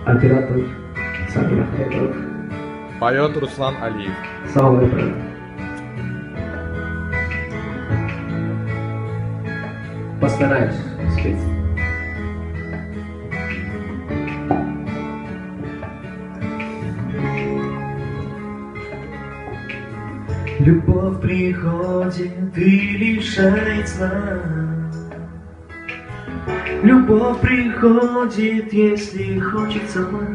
Оператор Самир Хайдаров. Поет Руслан Алиев. Самый брат. Постараюсь спеть. Любовь приходит и лишает сна. Любовь приходит, если хочет сама.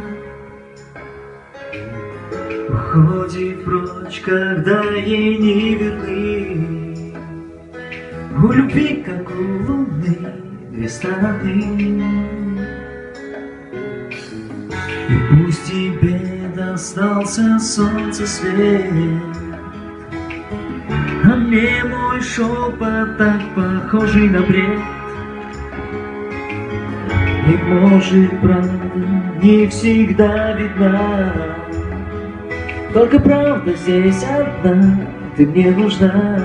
Уходит прочь, когда ей не верны. У любви, как у луны, две стороны. И пусть тебе достался солнце свет, а мне мой шепот так похожий на бред. И может, правда, не всегда видна, только правда здесь одна. Ты мне нужна,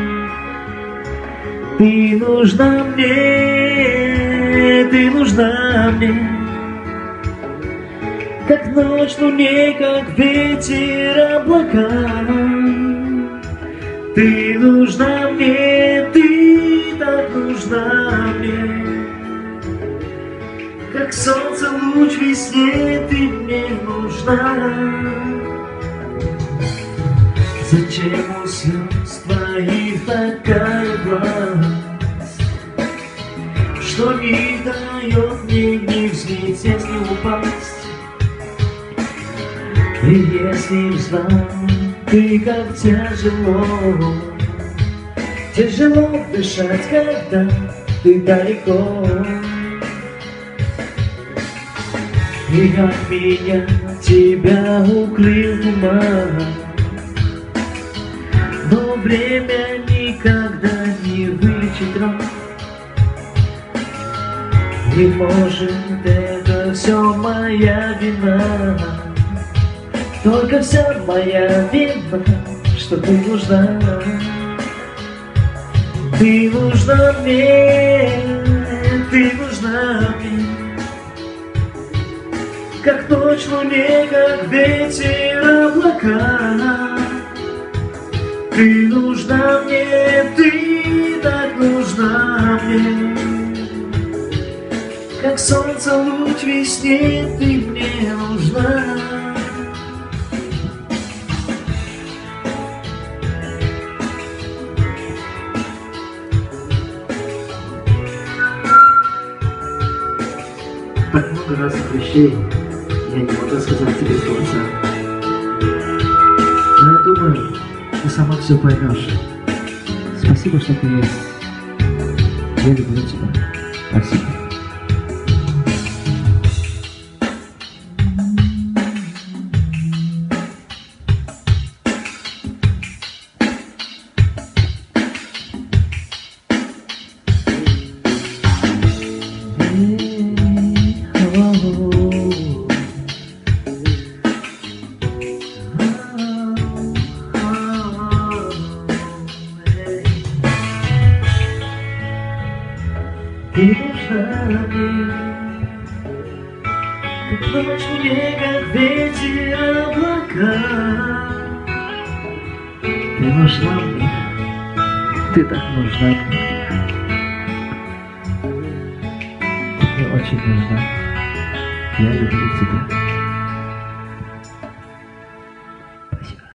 ты нужна мне, ты нужна мне. Как ночь луне, как ветер облака. Ты нужна мне, ты так нужна мне. Как солнце луч весне, ты мне нужна. Зачем у слез твоих такая власть, что не дает мне ни взлететь, ни упасть? И если б знал ты, как тяжело дышать, когда ты далеко. И от меня тебя укрыл туман, но время никогда не вылечит ран. И может, это все моя вина, только вся моя вина, что ты нужна. Ты нужна мне, ты нужна мне. Как ночь луне, как ветер облака. Ты нужна мне, ты так нужна мне. Как солнце луч весне, ты мне нужна. Так много разных вещей я не могу рассказать тебе до конца. Но я думаю, ты сама все поймешь. Спасибо, что ты есть. Я люблю тебя. Спасибо. Ты нужна мне, как ночь мне, как ветер облака. Ты нужна мне, ты так нужна мне. Ты мне очень нужна, я люблю тебя.